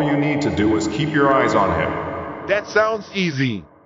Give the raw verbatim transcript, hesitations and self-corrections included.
you need to do is keep your eyes on him. That sounds easy.